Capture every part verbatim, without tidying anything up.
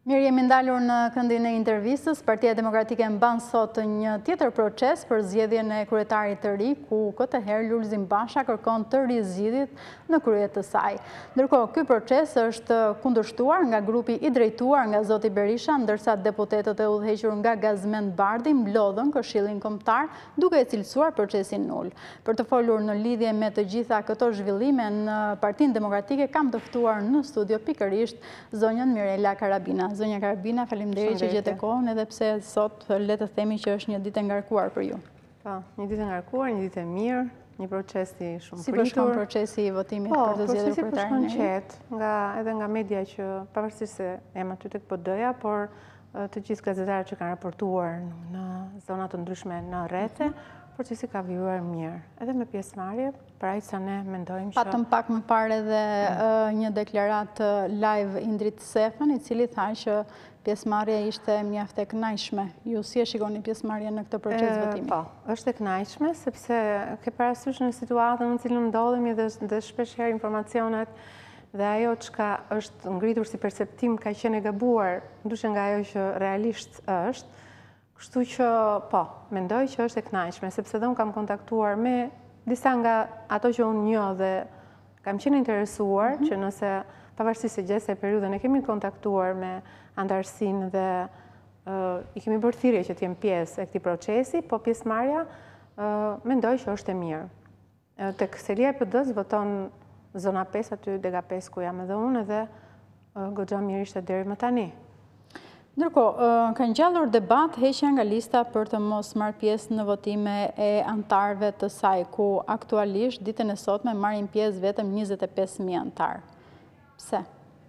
Mirë, jemi ndalur në këndin e intervistës. Partia Demokratike mban sot një tjetër proces për zgjedhjen e kryetarit të ri, ku këtë herë Lulzim Basha kërkon të rizgjidhet në krye të saj. Ndërkohë, ky proces është kundërshtuar nga grupi i drejtuar nga zoti Berisha, ndërsa deputetët e udhëhequr nga Gazmend Bardhi mblodhën Këshillin Kombëtar duke e cilësuar procesin nul. Për të folur në lidhje me të gjitha këto zhvillime në Partinë Demokratike, kam të ftuar në studio pikërisht zonjën Mirela Karabina. Zonja Karabina, faleminderit që gjete kohën, edhe pse sot le të themi që është një ditë e ngarkuar për ju. Po, një ditë e ngarkuar, një ditë e mirë, një proces i shumë Si pritur. po shkon procesi i votimit për të zgjedhur kryetarin? Po, procesi po shkon qetë, nga edhe nga media që pavarësisht se jam aty tek P D-ja, por të gjithë gazetarët që kanë raportuar në zona të ndryshme në rrjete, procesi ka vijur mirë, edhe me pjesëmarrje, për aq sa ne mendojmë që... Patëm pak më parë edhe një deklarat live Indrit Sefën, i cili tha që pjesëmarrja ishte mjaft e kënaqshme. Ju si e shikoni pjesëmarrjen në këtë proces votimi? Po, është e kënaqshme, sepse ke parasysh në situatën në cilën ndodhemi dhe shpesh herë informacionet dhe ajo çka është ngritur si perceptim ka qenë e gabuar, ndryshe nga ajo që realisht është. Kështu që, po, mendoj që është e kënaqshme, sepse dhe unë kam kontaktuar me disa nga ato që unë njoh dhe kam qenë interesuar, që nëse pavarësisht se gjithsej periudhën e kemi kontaktuar me antarësinë dhe i kemi bërë thirrje që të jenë pjesë e këtij procesi, po pjesëmarrja mendoj që është e mirë. Tek selia e P D-s voton zona pesë, aty dega pesë ku jam edhe unë, edhe goxha mirë ishte deri më tani. Ndërkohë, ka ngjallur debat heqja nga lista për të mos marrë pjesë në votime e antarëve të saj, ku aktualisht ditën e sotme marrin pjesë vetëm njëzet e pesë mijë antarë. Pse?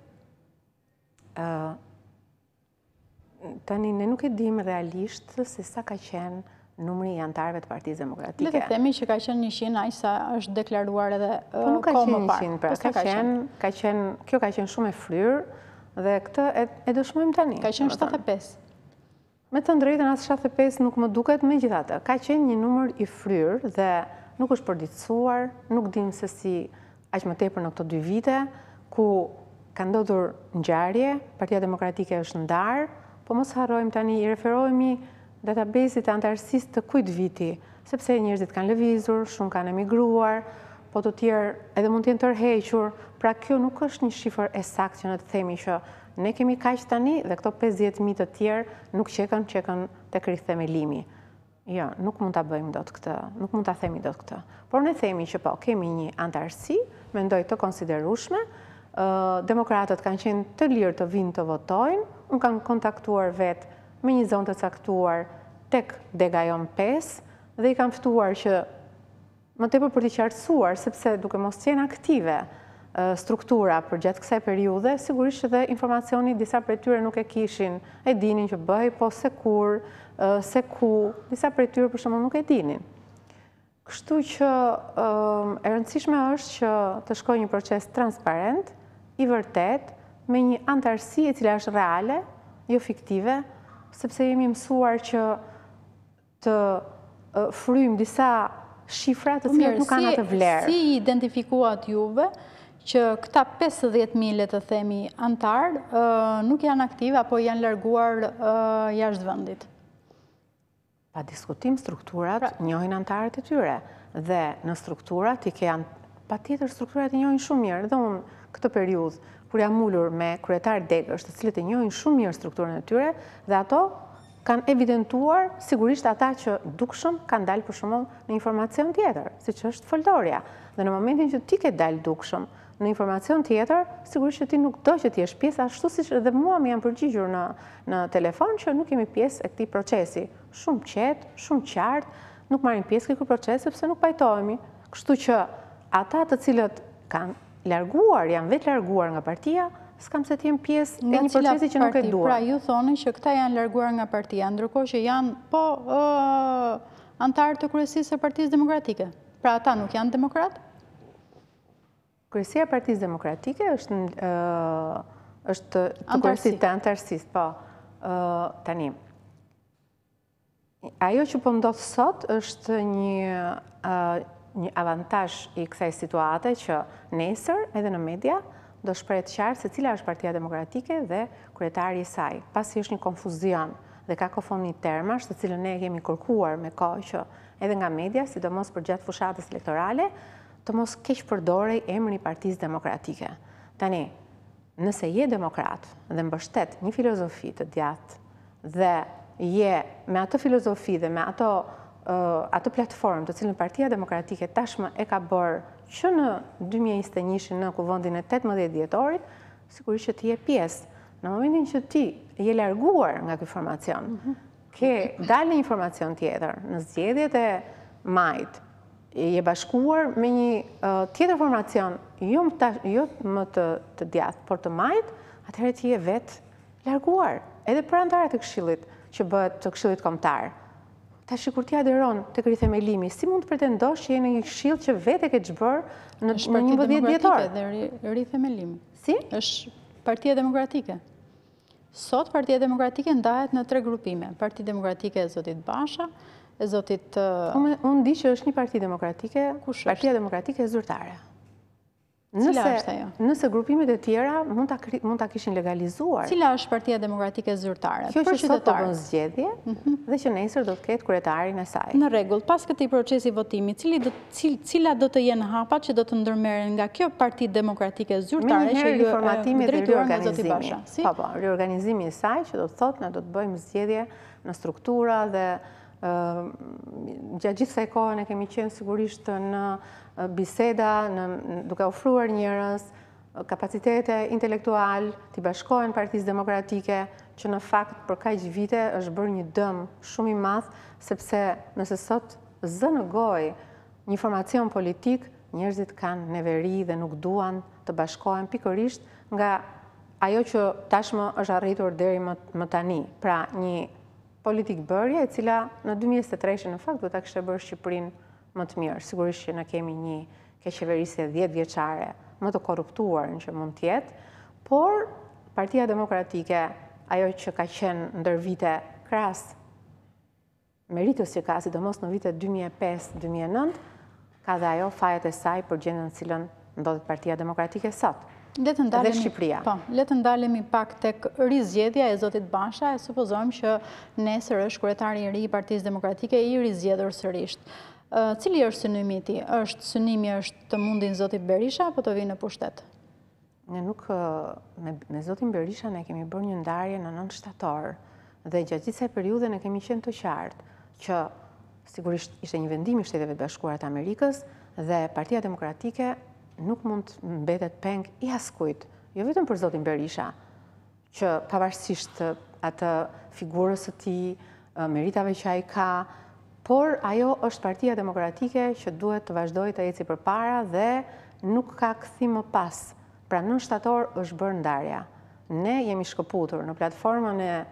Tani, ne nuk e dim realisht se sa ka qenë numri i antarëve të Partisë Demokratike. Le të themi që ka qenë njëqind, aq sa është deklaruar edhe kohë më parë. Po nuk ka qenë njëqind, pra, ka qenë, ka qenë, kjo ka qenë shumë e fryrë, dhe këtë e dëshmojmë tani. Ka qenë shtatëdhjetë e pesë. Me të drejtën, as shtatëdhjetë e pesë nuk më duket, megjithatë. Ka qenë një numër i fryrë dhe nuk është përditësuar, nuk dim se si aq më tepër në këto dy vite, ku ka ndodhur ngjarje, Partia Demokratike është ndarë, po mos harrojmë tani, i referohemi databasit të antarësisë të kujt viti, sepse njerëzit kanë lëvizur, shumë kanë emigruar, po të tjerë edhe mund të jenë tërhequr. Pra kjo nuk është një shifër e saktë që ne të themi që ne kemi kaq tani dhe këto pesëdhjetë mijë të tjerë nuk qekën, qekën tek rithemelimi. Jo, nuk mund ta bëjmë dot këtë, nuk mund ta themi dot këtë. Por ne themi që po, kemi një antarësi, mendoj të konsiderueshme, demokratët kanë qenë të lirë të vinë të votojnë, unë kanë kontaktuar vetë me një zonë të caktuar tek dega jon pesë dhe i kanë ftuar që më tepër për t'i qartësuar, sepse duke mos qenë aktive struktura për gjatë kësaj periudhe, sigurisht edhe informacioni disa prej tyre nuk e kishin, e dinin që bëj, po se kur, se ku, disa prej tyre për shembull nuk e dinin. Kështu që e rëndësishme është që të shkojë një proces transparent, i vërtet, me një antarësi e cila është reale, jo fiktive, sepse jemi mësuar që të fryjmë disa shifra të cilat nuk kanë atë vlerë. Si identifikuat juve që këta pesëdhjetë mijë, le të themi, antarë nuk janë aktive apo janë larguar jashtë vendit? Pa diskutim, strukturat njohin antarët e tyre dhe në strukturat i ke patjetër strukturat i njohin shumë mirë. Dhe unë këtë periudhë kur jam ulur me kryetar degësh, të cilët e njohin shumë mirë strukturën e tyre dhe ato kanë evidentuar, sigurisht ata që dukshëm kanë dalë për shembull në informacion tjetër, siç është foltorja. Dhe në momentin që ti ke dalë dukshëm në informacion tjetër, sigurisht që ti nuk do që ti jesh pjesë, ashtu siç edhe mua më janë përgjigjur në në telefon që nuk jemi pjesë e këtij procesi. Shumë qetë, shumë qartë, nuk marrim pjesë në këtë proces sepse nuk pajtohemi. Kështu që ata të cilët kanë larguar, janë vetë larguar nga partia, s'kam se t'jem pjesë e një procesi që nuk e duan. Pra ju thonin që këta janë larguar nga partia, ndërkohë që janë po antarë të kryesisë së Partisë Demokratike. Pra ata nuk janë demokratë? Kryesia e Partisë Demokratike është është të kryesit të antarësisë, po. Tani, ajo që po ndodh sot është një një avantazh i kësaj situate që nesër edhe në media do shpreh qartë se cila është Partia Demokratike dhe kryetari i saj. Pasi është një konfuzion dhe kakofoni termash, të cilën ne kemi kërkuar me kohë që edhe nga media, sidomos për gjatë fushatës elektorale, të mos keq përdorej emri i Partisë Demokratike. Tani, nëse je demokrat dhe mbështet një filozofi të djathtë dhe je me atë filozofi dhe me ato uh, atë platformë të cilën Partia Demokratike tashmë e ka bërë që në dy mijë e njëzet e një në kuvendin e tetëmbëdhjetë dhjetorit, sigurisht që ti je pjesë. Në momentin që ti je larguar nga ky formacion, mm-hmm. ke dalë një informacion tjetër në zgjedhjet e majit, je bashkuar me një uh, tjetër formacion, jo më, ta, jo më të, të djathtë, por të majt, atëherë ti je vetë larguar, edhe për anëtarët e këshillit që bëhet të këshillit kombëtar. Tash kur ti aderon tek rithemelimi, si mund të pretendosh që je në një këshill që vetë ke çbër në njëmbëdhjetë dhjetor? Dhe rithemelimi. Si? Është Partia Demokratike. Sot Partia Demokratike ndahet në tre grupime. Partia Demokratike e zotit Basha, e zotit... Unë un di që është një Parti Demokratike, Kush Partia Demokratike e zyrtare. Cila është ajo? Nëse grupimet e tjera mund ta mund ta kishin legalizuar. Cila është Partia Demokratike zyrtare? Kjo që sot po bën zgjedhje dhe që nesër do të ketë kryetarin e saj. Në rregull, pas këtij procesi votimi, cili do cil, cila do të jenë hapat që do të ndërmerren nga kjo Parti Demokratike zyrtare që ju e drejtuar nga zoti Basha? Si? Po, po, riorganizimi i saj që do të thotë ne do të bëjmë zgjedhje në struktura dhe uh, gjatë gjithë kësaj kohë ne kemi qenë sigurisht në biseda, në, duke ofruar njerëz kapacitete intelektual, t'i bashkohen Partisë Demokratike, që në fakt për kaq vite është bërë një dëm shumë i madh, sepse nëse sot zë në gojë një formacion politik, njerëzit kanë neveri dhe nuk duan të bashkohen pikërisht nga ajo që tashmë është arritur deri më, më tani. Pra një politik bërje e cila në dy mijë e njëzet e tre në fakt do ta kishte bërë Shqipërinë më të mirë. Sigurisht që ne kemi një keqeverisje dhjetë vjeçare më të korruptuar në që mund të jetë, por Partia Demokratike, ajo që ka qenë ndër vite krahas meritës që ka, sidomos në vitet dy mijë e pesë dy mijë e nëntë, ka dhe ajo fajet e saj për gjendjen në cilën ndodhet Partia Demokratike sot. Dhe Shqipëria. Po, le të ndalemi pak tek rizgjedhja e zotit Basha, e supozojmë që nesër është kryetari i ri i Partisë Demokratike i rizgjedhur sërish. Uh, cili është synimi i tij? Është synimi është të mundin zoti Berisha apo të vinë në pushtet? Ne nuk me, me zotin Berisha ne kemi bërë një ndarje në nëntë shtator dhe gjatë gjithë kësaj periudhe ne kemi qenë të qartë që sigurisht ishte një vendim i Shteteve të Bashkuara të Amerikës dhe Partia Demokratike nuk mund të mbetet peng i askujt, jo vetëm për zotin Berisha, që pavarësisht atë figurës së tij, meritave që ai ka, por ajo është Partia Demokratike që duhet të vazhdojë të eci përpara dhe nuk ka kthim më pas. Pra në shtator është bërë ndarja. Ne jemi shkëputur në platformën e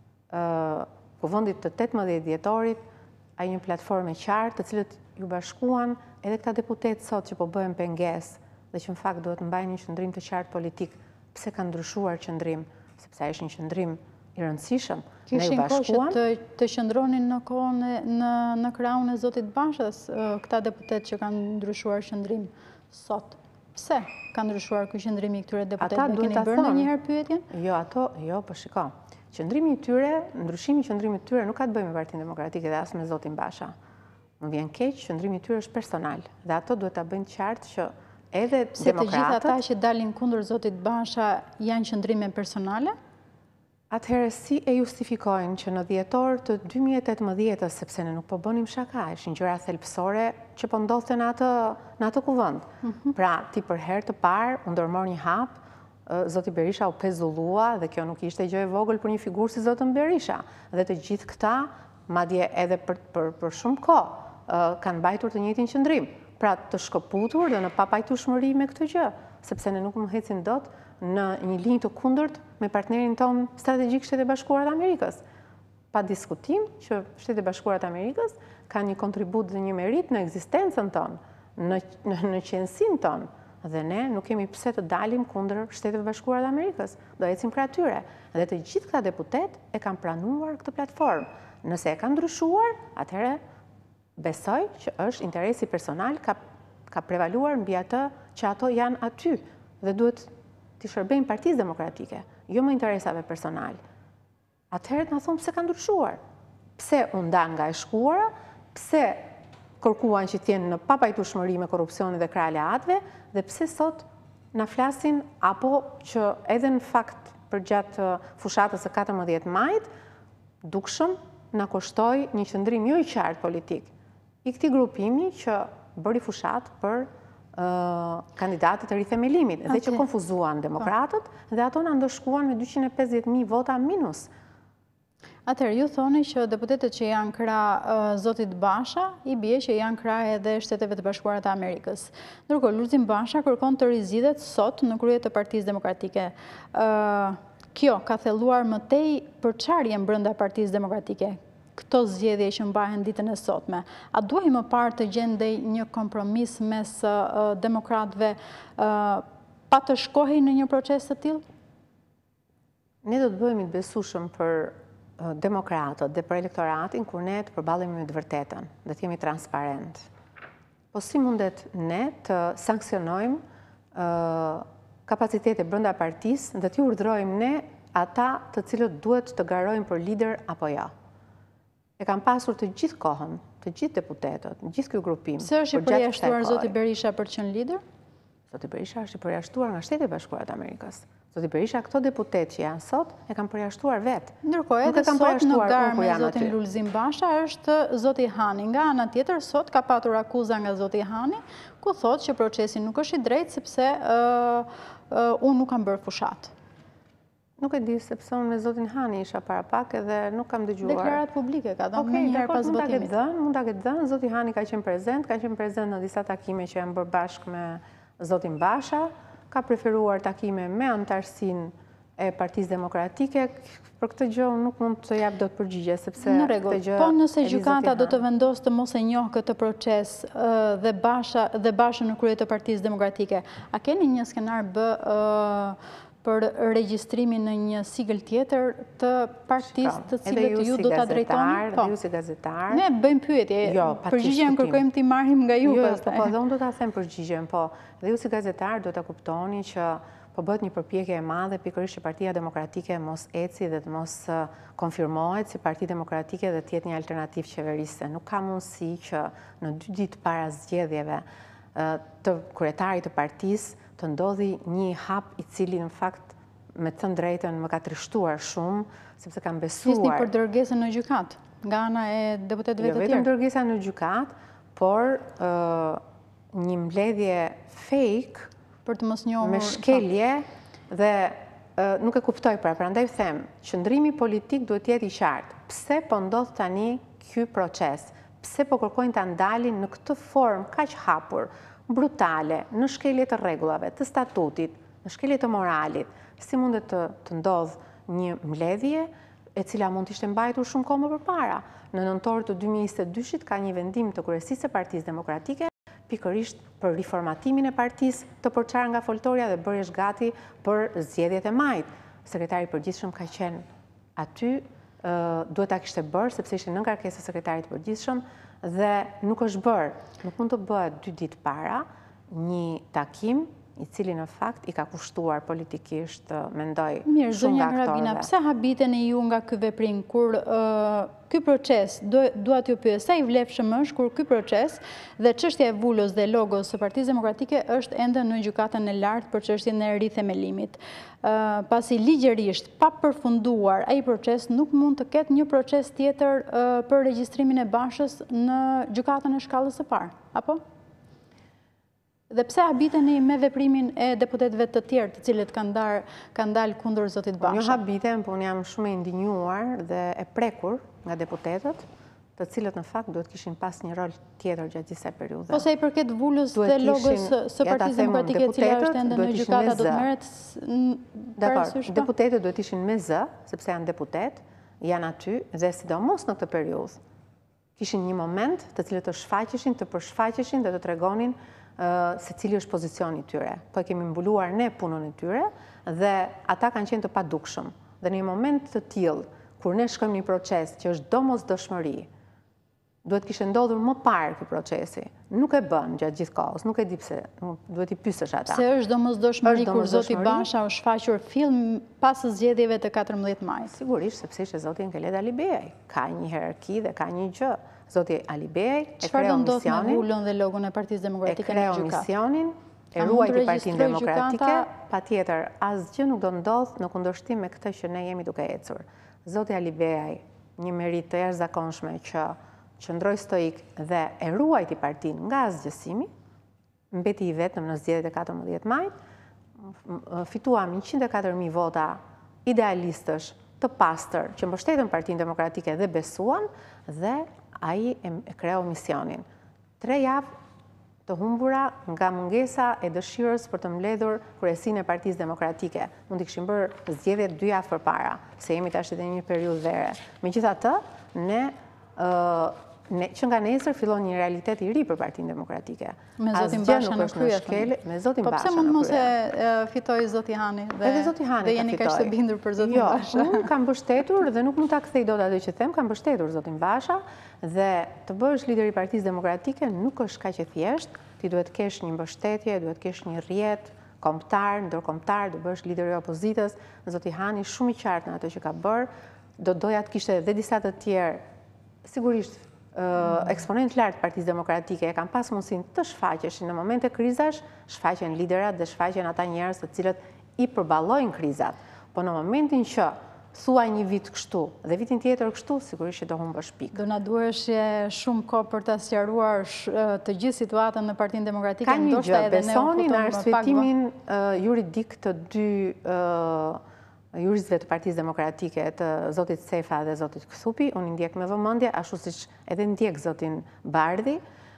uh, kuvendit të tetëmbëdhjetë dhjetorit, ai një platformë e qartë, të cilët ju bashkuan edhe këta deputetë sot që po bëhen pengesë dhe që në fakt duhet mbajnë një qëndrim të qartë politik. Pse ka ndryshuar qëndrim? Sepse ai është një qëndrim i rëndësishëm. Kishin kohë që të, të qëndronin në kohën në, në krahun e zotit Bashës, këta deputet që kanë ndryshuar qëndrim sot. Pse ka ndryshuar ky qëndrimi i këtyre deputetëve? Keni bërë ndonjëherë pyetjen? Jo, ato, jo, po shiko. Qëndrimi i tyre, ndryshimi i qëndrimit të tyre nuk ka të bëjë me Partinë Demokratike dhe as me zotin Basha. Më vjen keq, qëndrimi i tyre është personal dhe ato duhet ta bëjnë qartë që edhe demokratët... Se të gjithë ata që dalin kundër zotit Basha janë qëndrime personale? Atëherë si e justifikojnë që në dhjetor të dy mijë e tetëmbëdhjetës, sepse ne nuk po bënim shaka, ishin gjëra thelbësore që po ndodhte në atë në atë kuvend. Mm-hmm. Pra, ti për herë të parë u ndërmor një hap, zoti Berisha u pezullua dhe kjo nuk ishte gjë e vogël për një figurë si zotën Berisha. Dhe të gjithë këta, madje edhe për për, për shumë kohë, kanë mbajtur të njëjtin qëndrim. Pra, të shkëputur dhe në papajtueshmëri me këtë gjë, sepse ne nuk më hecin dot në një linjë të kundërt me partnerin ton strategjik Shtetet e Bashkuara të Amerikës. Pa diskutim që Shtetet e Bashkuara të Amerikës kanë një kontribut dhe një merit në ekzistencën tonë, në, në, në qenësinë tonë, dhe ne nuk kemi pse të dalim kundër Shteteve të Bashkuara të Amerikës. Do ecim krah tyre. Dhe të gjithë këta deputet e kanë pranuar këtë platformë. Nëse e kanë ndryshuar, atëherë besoj që është interesi personal ka, ka prevaluar mbi atë që ato janë aty dhe duhet t'i shërbejnë Partisë Demokratike, jo më interesave personal. Atëherë na thonë pse ka ndryshuar. Pse u ndan nga e shkuara, pse kërkuan që t'jenë në papajtueshmëri me korrupsionin dhe krah aleatëve, dhe pse sot na flasin apo që edhe në fakt përgjatë fushatës së katërmbëdhjetë majit, dukshëm na kushtoi një qëndrim jo i qartë politik i këtij grupimi që bëri fushat për uh, kandidatët e rithemelimit dhe që konfuzuan demokratët dhe ato na ndëshkuan me dyqind e pesëdhjetë mijë vota minus. Atëherë, ju thoni që deputetët që janë krah uh, zotit Basha, i bie që janë krah edhe Shteteve të Bashkuara të Amerikës. Ndërkohë, Lulzim Basha kërkon të rizidhet sot në krye të Partisë Demokratike. Uh, kjo ka thelluar më tej përçarjen brenda Partisë Demokratike. Këto zgjedhje që mbahen ditën e sotme. A duhej më parë të gjendej një kompromis mes uh, demokratëve uh, pa të shkohej në një proces të tillë? Ne do të bëhemi të besueshëm për demokratët dhe për elektoratin kur ne të përballemi me të vërtetën, dhe të jemi transparent. Po si mundet ne të sankcionojmë uh, kapacitete brenda partisë dhe të urdhërojmë ne ata të cilët duhet të garojnë për lider apo jo. E kam pasur të gjithë kohën, të gjithë deputetët, në gjithë ky grupim. Pse është i përjashtuar zoti Berisha për të qenë lider? Zoti Berisha është i përjashtuar nga Shtetet e Bashkuara të Amerikës. Zoti Berisha, këto deputet që janë sot, e kam përjashtuar vetë. Ndërkohë, edhe sot në garë me zotin Lulzim Basha është zoti Hani. Nga ana tjetër, sot ka patur akuza nga zoti Hani, ku thot që procesi nuk është i drejtë sepse uh, uh, unë nuk kam bërë fushat. Nuk e di, sepse unë me zotin Hani isha para pak edhe nuk kam dëgjuar. Deklarat publike ka dhënë më njëherë pas votimit. Mund ta ketë dhënë, zoti Hani ka qenë prezent, ka qenë prezent në disa takime që janë bërë bashkë me zotin Basha, ka preferuar takime me antarësinë e Partisë Demokratike. Për këtë gjë nuk mund të jap dot përgjigje, sepse në rregull. Po nëse gjykata do të vendosë të mos e njohë këtë proces dhe Basha dhe Basha në krye të Partisë Demokratike, a keni një skenar B për regjistrimin në një sigël tjetër të partisë të cilët ju do ta drejtoni? Po, ju si gazetar. Ne bëjmë pyetje. Përgjigjen kërkojmë ti marrim nga ju pastaj. Po, dhe unë do ta them përgjigjen, po. Dhe ju si gazetar do ta kuptoni që po bëhet një përpjekje e madhe pikërisht që Partia Demokratike mos eci dhe të mos konfirmohet si Parti Demokratike dhe të jetë një alternativë qeverisë. Nuk ka mundësi që në dy ditë para zgjedhjeve të kryetarit të partisë të ndodhi një hap i cili në fakt me të thënë drejtën më ka trishtuar shumë, sepse kam besuar. Flisni për dërgesën në gjykat nga ana e deputetëve të tjerë. Jo vetëm dërgesa në gjykat, por një mbledhje fake për të mos njohur me shkelje dhe nuk e kuptoj pra, prandaj them, qëndrimi politik duhet të jetë i qartë. Pse po ndodh tani ky proces? Pse po kërkojnë ta ndalin në këtë formë kaq hapur, brutale, në shkelje të rregullave, të statutit, në shkelje të moralit? Si mundet të, të ndodh një mbledhje e cila mund të ishte mbajtur shumë kohë më përpara? Në nëntor të dy mijë e njëzet e dyshit ka një vendim të kryesisë së Partisë Demokratike pikërisht për riformatimin e partisë të përçarë nga foltoria dhe bërjesh gati për zgjedhjet e majit. Sekretari i përgjithshëm ka qenë aty, uh, duhet ta kishte bërë sepse ishte nën kërkesë sekretarit të përgjithshëm dhe nuk është bërë. Nuk mund të bëhet dy ditë para një takim i cili në fakt i ka kushtuar politikisht, mendoj, Mirë, shumë nga aktorëve. Grabina, pse habiten e ju nga ky veprim kur uh, ky proces, dua t'ju pyes, sa i vlefshëm është kur ky proces dhe çështja e vulës dhe logos së Partisë Demokratike është ende në gjykatën e lartë për çështjen e rithemelimit. Uh, pasi ligjërisht pa përfunduar ai proces nuk mund të ketë një proces tjetër uh, për regjistrimin e Bashës në gjykatën e shkallës së parë, apo? Dhe pse habiteni me veprimin e deputetëve të tjerë të cilët kanë dalë kanë dalë kundër zotit Basha? Unë habitem, po unë jam shumë e indinjuar dhe e prekur nga deputetët, të cilët në fakt duhet kishin pas një rol tjetër gjatë gjithë periudhës. Po sa i përket vulës dhe logos së Partisë Demokratike, e cila është ende në gjykata, do të merret parasysh? Deputetët duhet ishin me zë, sepse janë deputet, janë aty dhe sidomos në këtë periudhë kishin një moment të cilët të shfaqeshin, të përshfaqeshin dhe të tregonin se cili është pozicioni tyre. Po e kemi mbuluar ne punën e tyre dhe ata kanë qenë të padukshëm. Dhe në një moment të tillë, kur ne shkojmë një proces që është domosdoshmëri, duhet kishte ndodhur më parë ky procesi. Nuk e bën gjatë gjithë kohës, nuk e di pse, duhet i pyesësh ata. Se është domosdoshmëri kur zoti Basha u shfaqur film pas zgjedhjeve të katërmbëdhjetë majit. Sigurisht, sepse ishte zoti Nkeled Alibeaj. Ka një hierarki dhe ka një gjë. Zoti Alibeaj e kreu misionin. Çfarë do ndodh me vulën dhe logon e Partisë Demokratike në gjykatë? E kreu misionin, e ruajti Partinë Demokratike, patjetër asgjë nuk do ndodh në kundërshtim me këtë që ne jemi duke ecur. Zoti Alibeaj, një merit të jashtëzakonshme që qëndroi stoik dhe e ruajti partinë nga asgjësimi, mbeti i vetëm në zgjedhjet e katërmbëdhjetë majit, fituam njëqind e katër mijë vota idealistësh të pastër që mbështetën Partinë Demokratike dhe besuan, dhe ai e kreu misionin. Tre javë të humbura nga mungesa e dëshirës për të mbledhur kryesinë e Partisë Demokratike. Mund të kishim bërë zgjedhjet dy javë përpara, se jemi tash në një periudhë vere. Megjithatë, ne që nga nesër fillon një realitet i ri për Partinë Demokratike. Me zotin Basha në krye. Me zotin Basha në krye. Po pse mund mos e fitoi zoti Hani? Edhe zoti Hani dhe jeni kaq të bindur për zotin Basha? Jo, unë kam mbështetur dhe nuk mund ta kthej dot atë që them, kam mbështetur zotin Basha dhe të bësh lider i Partisë Demokratike nuk është kaq e thjeshtë, ti duhet kesh një mbështetje, duhet kesh një rrjet kombëtar, ndërkombëtar, do bësh lider i opozitës. Zoti Hani shumë i qartë në atë që ka bërë, do doja të kishte edhe disa të tjerë, sigurisht eksponent lartë Partisë Demokratike e kanë pas mundësin të shfaqeshin në momente krizash, shfaqen liderat dhe shfaqen ata njerëz të cilët i përballojnë krizat. Po në momentin që thua një vit kështu dhe vitin tjetër kështu, sigurisht që do humbësh pikë. Do na duheshje shumë kohë për ta sqaruar të gjithë situatën në Partinë Demokratike. Ka një gjë, besoni në arsvetimin juridik të dy juristëve të Partisë Demokratike, të zotit Sefa dhe zotit Këthupi, unë i ndjek me vëmendje, ashtu siç edhe ndjek zotin Bardhi,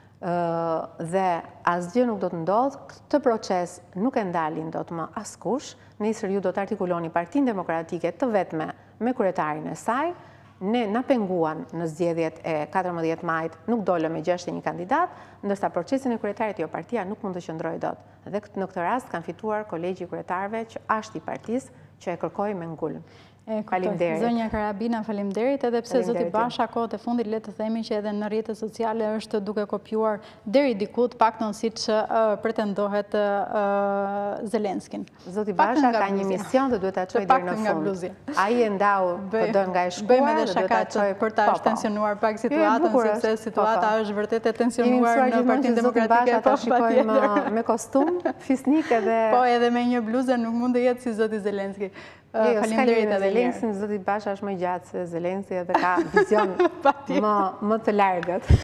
dhe asgjë nuk do të ndodhë, këtë proces nuk e ndalin do të më askush, nesër ju do të artikuloni Partinë Demokratike të vetme me kryetarin e saj, ne na penguan në zgjedhjet e katërmbëdhjetë majit, nuk dolëm me gjashtë e një kandidat, ndërsa procesin e kryetarit jo partia nuk mund të qëndrojë dot. Dhe në këtë rast kanë fituar kolegji i kryetarëve që ashtë i partisë që e kërkoj me ngullën. Faleminderit. Zonja Karabina, faleminderit, edhe pse zoti Basha kohët e fundit le të themi që edhe në rrjetet sociale është duke kopjuar deri diku të paktën siç pretendohet Zelenskin. Zoti Basha ka një mision dhe duhet ta çojë deri në fund. Ai e ndau PD nga e shkuar dhe duhet ta çojë për ta tensionuar pak situatën, sepse situata është vërtet e tensionuar në Partinë Demokratike. Po shikojmë me kostum, fisnik edhe po edhe me një bluzë nuk mund të jetë si zoti Zelenski. Faleminderit edhe Zelenski, zoti Basha është më gjatë se Zelenski edhe ka vizion më të largët.